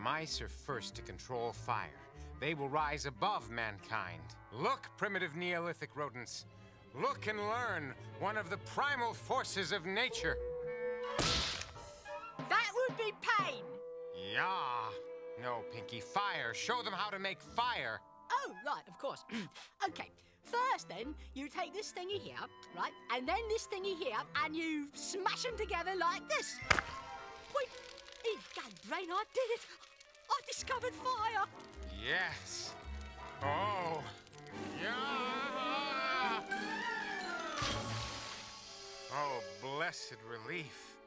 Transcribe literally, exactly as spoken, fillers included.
Mice are first to control fire. They will rise above mankind. Look, primitive Neolithic rodents. Look and learn one of the primal forces of nature. That would be pain. Yeah. No, Pinky, fire. Show them how to make fire. Oh, right, of course. Okay, first then, you take this thingy here, right, and then this thingy here, and you smash them together like this. Wait, brain, I did it. I discovered fire. Yes. Oh. Yeah. Oh, blessed relief.